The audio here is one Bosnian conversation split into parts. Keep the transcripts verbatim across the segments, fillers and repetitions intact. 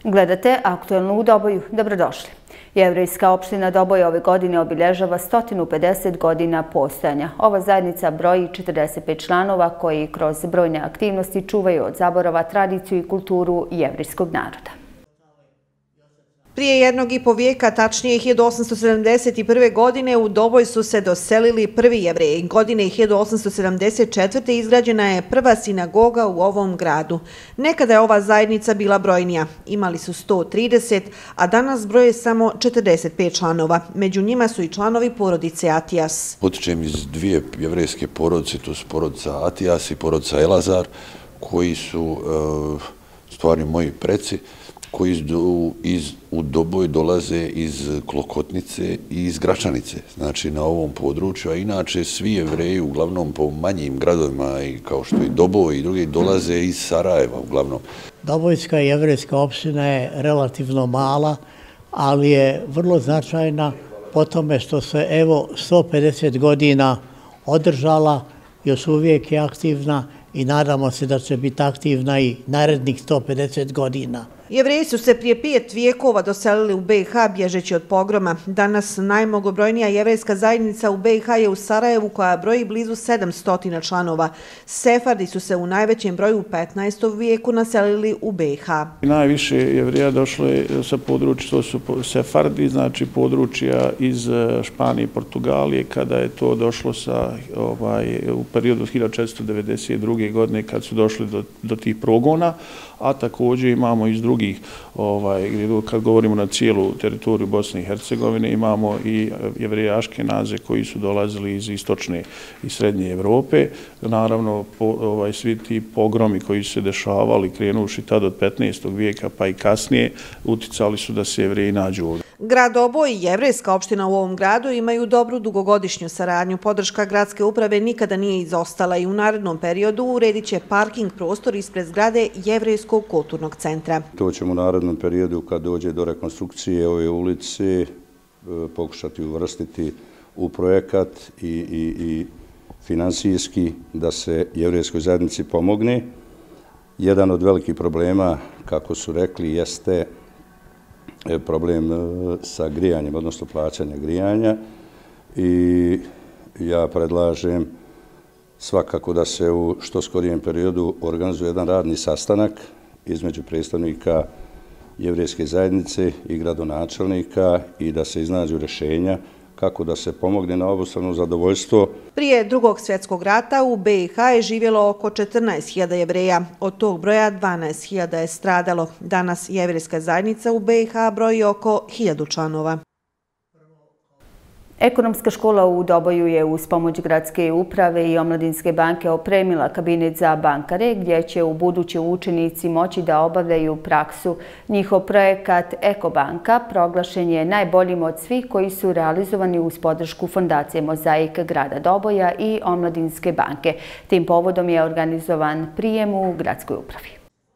Gledate Aktuelno u Doboju. Dobrodošli. Jevrejska opština Doboj ove godine obilježava sto pedeset godina postojanja. Ova zajednica broji četrdeset pet članova koji kroz brojne aktivnosti čuvaju od zaborava tradiciju i kulturu jevrejskog naroda. Prije jednog i po vijeka, tačnije hiljadu osamsto sedamdeset prve. godine, u Doboj su se doselili prvi Jevreji. Godine hiljadu osamsto sedamdeset četvrte. izgrađena je prva sinagoga u ovom gradu. Nekada je ova zajednica bila brojnija. Imali su sto trideset, a danas broje samo četrdeset pet članova. Među njima su i članovi porodice Atijas. Potičem iz dvije jevrejske porodice, to su porodica Atijas i porodica Elazar, koji su stvarni moji preci, koji iz, u Doboj dolaze iz Klokotnice i iz Gračanice, znači na ovom području, a inače svi Jevreji uglavnom po manjim gradovima i kao što i Doboj i drugi dolaze iz Sarajeva uglavnom. Dobojska jevrejska opština je relativno mala, ali je vrlo značajna po tome što se evo sto pedeset godina održala, još uvijek je aktivna i nadamo se da će biti aktivna i narednih sto pedeset godina. Jevreji su se prije pet vijekova doselili u be i ha bježeći od pogroma. Danas najmnogobrojnija jevrejska zajednica u be i ha je u Sarajevu koja broji blizu sedamsto članova. Sefardi su se u najvećem broju u petnaestom vijeku naselili u be i ha. Najviše Jevreja došlo je sa područja, to su Sefardi, znači područja iz Španije i Portugalije, kada je to došlo sa, ovaj, u periodu hiljadu četiristo devedeset druge. godine kad su došli do, do tih progona, a također imamo iz drugih, ovaj, kad govorimo na cijelu teritoriju Bosne i Hercegovine, imamo i Jevreje Aškenaze koji su dolazili iz istočne i srednje Evrope. Naravno, po, ovaj, svi ti pogromi koji su se dešavali, krenuši tad od petnaestog vijeka pa i kasnije, uticali su da se Jevreji nađu ovdje. Grad Doboj i jevrejska opština u ovom gradu imaju dobru dugogodišnju saradnju. Podrška gradske uprave nikada nije izostala i u narednom periodu uredit će parking prostor ispred zgrade Jevrejskog kulturnog centra. To ćemo u narednom periodu, kad dođe do rekonstrukcije ove ulice, pokušati uvrstiti u projekat i, i, i finansijski da se jevrejskoj zajednici pomogne. Jedan od velikih problema, kako su rekli, jeste problem sa grijanjem, odnosno plaćanja grijanja, i ja predlažem svakako da se u što skorijem periodu organizuje jedan radni sastanak između predstavnika jevrejske zajednice i gradonačelnika i da se iznađu rješenja kako da se pomogne na obostrano zadovoljstvo. Prije drugog svjetskog rata u be i ha je živjelo oko četrnaest hiljada Jevreja. Od tog broja dvanaest hiljada je stradalo. Danas jevrejska zajednica u be i ha broji oko hiljadu članova. Ekonomska škola u Doboju je uz pomoć gradske uprave i omladinske banke opremila kabinet za bankare gdje će u buduće učenici moći da obavljaju praksu. Njihov projekat Ekobanka proglašen je najboljim od svih koji su realizovani uz podršku Fondacije Mozaik grada Doboja i omladinske banke. Tim povodom je organizovan prijem u gradskoj upravi.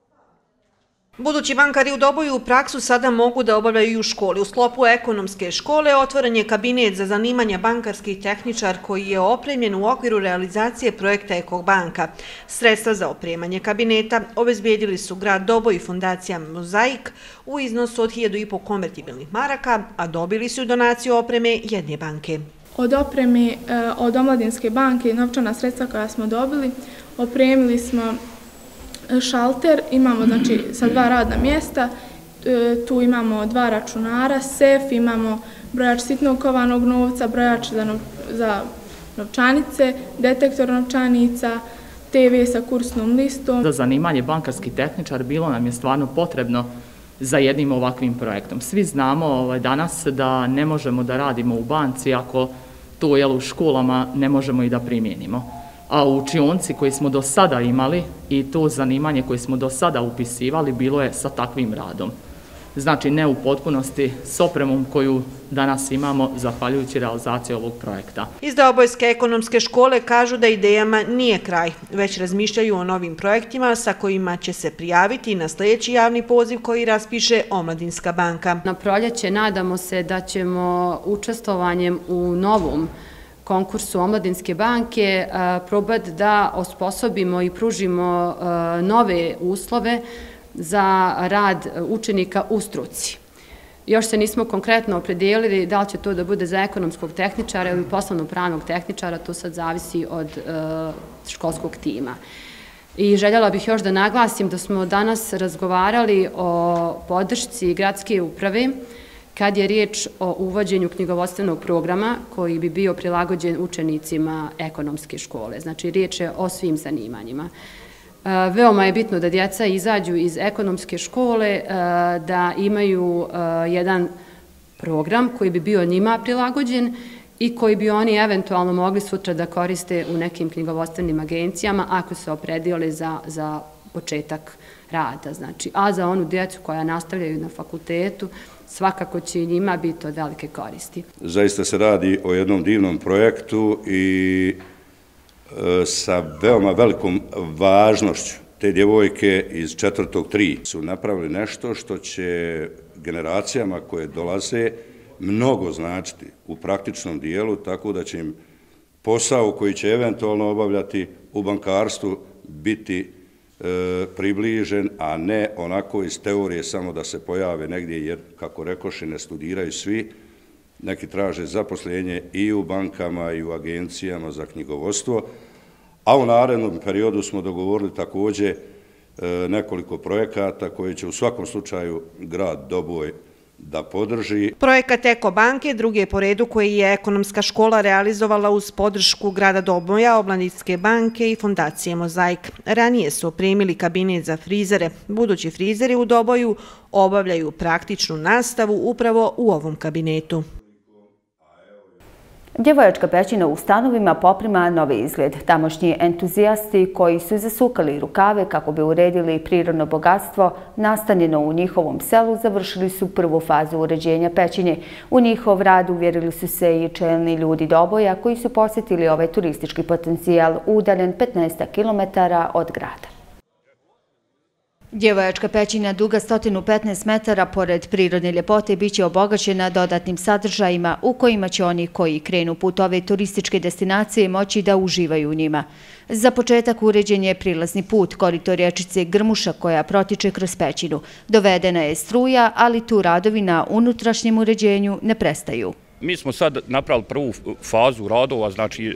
Budući bankari u Doboju praksu sada mogu da obavljaju u školi. U sklopu ekonomske škole otvoren je kabinet za zanimanje bankarski tehničar koji je opremljen u okviru realizacije projekta Ekobanka. Sredstva za opremanje kabineta obezbijedili su grad Doboj i Fondacija Mozaik u iznosu od hiljadu i po konvertibilnih maraka, a dobili su donaciju opreme jedne banke. Od opreme od omladinske banke i novčana sredstva koja smo dobili, opremili smo šalter, imamo znači sa dva radna mjesta, tu imamo dva računara, sef, imamo brojač sitnog kovanog novca, brojač za, nov, za novčanice, detektor novčanica, te ve sa kursnom listom. Za zanimanje bankarski tehničar bilo nam je stvarno potrebno za jednim ovakvim projektom. Svi znamo ovaj, danas da ne možemo da radimo u banci ako to jel, u školama ne možemo i da primijenimo. A u učionci koji smo do sada imali i to zanimanje koje smo do sada upisivali bilo je sa takvim radom. Znači ne u potpunosti s opremom koju danas imamo zahvaljujući realizaciji ovog projekta. Iz Dobojske ekonomske škole kažu da idejama nije kraj, već razmišljaju o novim projektima sa kojima će se prijaviti na sljedeći javni poziv koji raspiše Omladinska banka. Na proljeće nadamo se da ćemo učestvovanjem u novom konkursu Omladinske banke probati da osposobimo i pružimo nove uslove za rad učenika u struci. Još se nismo konkretno opredijelili da li će to da bude za ekonomskog tehničara ili poslovno-pravnog tehničara, to sad zavisi od školskog tima. I željela bih još da naglasim da smo danas razgovarali o podršci gradske uprave kad je riječ o uvođenju knjigovodstvenog programa koji bi bio prilagođen učenicima ekonomske škole. Znači, riječ je o svim zanimanjima. Veoma je bitno da djeca izađu iz ekonomske škole, da imaju jedan program koji bi bio njima prilagođen i koji bi oni eventualno mogli sutra da koriste u nekim knjigovodstvenim agencijama ako se opredijele za, za početak rada. Znači, a za onu djecu koja nastavljaju na fakultetu, svakako će i njima biti od velike koristi. Zaista se radi o jednom divnom projektu i e, sa veoma velikom važnošću. Te djevojke iz četvrtog tri su napravili nešto što će generacijama koje dolaze mnogo značiti u praktičnom dijelu, tako da će im posao koji će eventualno obavljati u bankarstvu biti e, približen, a ne onako iz teorije samo da se pojave negdje, jer, kako rekoši, ne studiraju svi. Neki traže zaposlenje i u bankama i u agencijama za knjigovodstvo, a u narednom periodu smo dogovorili također e, nekoliko projekata koje će u svakom slučaju grad Doboj da podrži. Projekat Eko banke, drugi je po redu koji je ekonomska škola realizovala uz podršku grada Doboja, Omladinske banke i fondacije Mozaik. Ranije su opremili kabinet za frizere. Budući frizeri u Doboju obavljaju praktičnu nastavu upravo u ovom kabinetu. Djevojačka pećina u Stanovima poprima novi izgled. Tamošnji entuzijasti koji su zasukali rukave kako bi uredili prirodno bogatstvo nastanjeno u njihovom selu završili su prvu fazu uređenja pećine. U njihov rad uvjerili su se i čelni ljudi Doboja koji su posjetili ovaj turistički potencijal udaljen petnaest kilometara od grada. Djevojačka pećina duga sto petnaest metara pored prirodne ljepote biće obogaćena dodatnim sadržajima u kojima će oni koji krenu put ove turističke destinacije moći da uživaju u njima. Za početak uređen je prilazni put korito rječice Grmuša koja protiče kroz pećinu. Dovedena je struja, ali tu radovi na unutrašnjem uređenju ne prestaju. Mi smo sad napravili prvu fazu radova, znači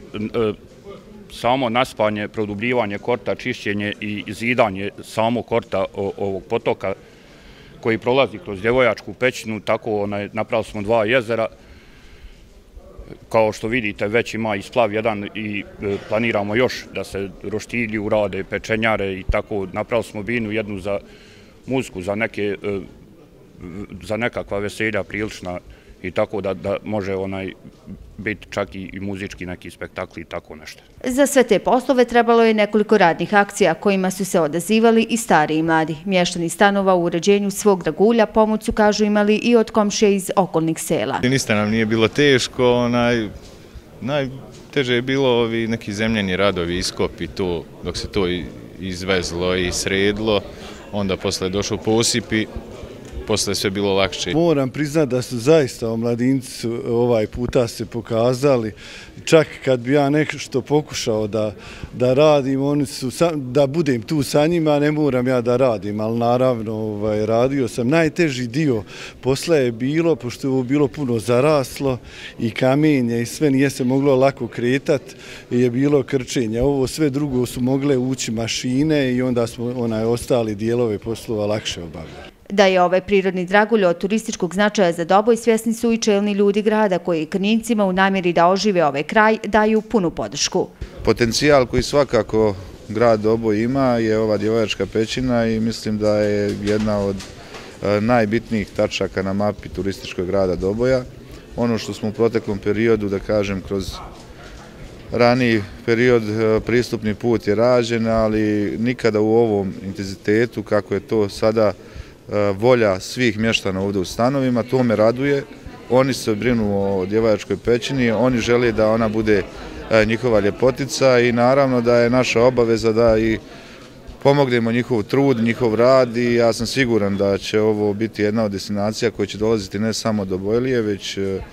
samo naspanje, produbljivanje korta, čišćenje i zidanje samog korta ovog potoka koji prolazi kroz Djevojačku pećinu, tako napravili smo dva jezera. Kao što vidite, već ima i splav jedan i planiramo još da se roštilji urade, pečenjare i tako. Napravili smo binu jednu za muziku, za neke, za nekakva veselja prilična i tako da, da može onaj biti čak i, i muzički neki spektakli i tako nešto. Za sve te poslove trebalo je nekoliko radnih akcija kojima su se odazivali i stari i mladi. Mještani Stanova u uređenju svog dragulja pomoć su, kažu, imali i od komšije iz okolnih sela. Ništa nam nije bilo teško, onaj, najteže je bilo ovi neki zemljeni radovi, iskopi to, dok se to izvezlo i sredilo, onda posle došao posip i posle sve bilo lakše. Moram priznati da su zaista omladinci ovaj puta se pokazali. Čak kad bi ja nešto pokušao da, da radim, oni su, da budem tu sa njima, ne moram ja da radim, ali naravno ovaj, radio sam. Najteži dio posla je bilo, pošto je ovo bilo puno zaraslo i kamenje i sve nije se moglo lako kretati, je bilo krčenje. Ovo sve drugo su mogle ući mašine i onda smo onaj ostali dijelove poslova lakše obavljali. Da je ovaj prirodni dragulj od turističkog značaja za Doboj svjesni su i čelni ljudi grada koji Krnjicima u namjeri da ožive ovaj kraj daju punu podršku. Potencijal koji svakako grad Doboj ima je ova Djevojačka pećina i mislim da je jedna od najbitnijih tačaka na mapi turističkog grada Doboja. Ono što smo u proteklom periodu, da kažem, kroz raniji period pristupni put je rađen, ali nikada u ovom intenzitetu kako je to sada volja svih mještana ovdje u Stanovima, to me raduje. Oni se brinu o Djevojačkoj pećini, oni žele da ona bude njihova ljepotica i naravno da je naša obaveza da i pomognemo njihov trud, njihov rad i ja sam siguran da će ovo biti jedna od destinacija koja će dolaziti ne samo do Bojlije, već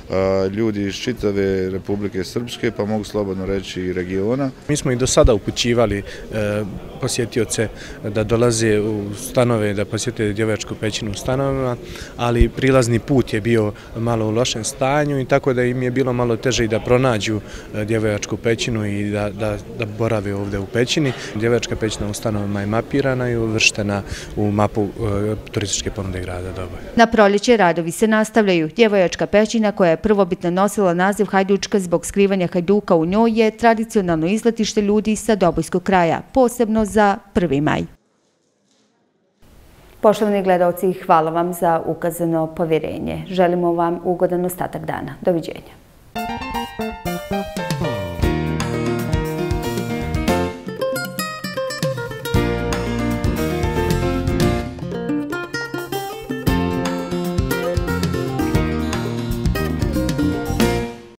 ljudi iz čitave Republike Srpske, pa mogu slobodno reći i regiona. Mi smo i do sada upućivali posjetioce da dolaze u stanove, da posjete Djevojačku pećinu u stanovima, ali prilazni put je bio malo u lošem stanju i tako da im je bilo malo teže i da pronađu Djevojačku pećinu i da, da, da borave ovdje u pećini. Djevojačka pećina u stanovima je mapirana i uvrštena u mapu e, turističke ponude grada Doboja. Na proljeće radovi se nastavljaju. Djevojačka pećina, koja je prvobitno nosila naziv Hajdučka zbog skrivanja Hajduka u njoj, je tradicionalno izletište ljudi sa dobojskog kraja, posebno za prvi maj. Poštovani gledalci, hvala vam za ukazano povjerenje. Želimo vam ugodan ostatak dana. Doviđenja.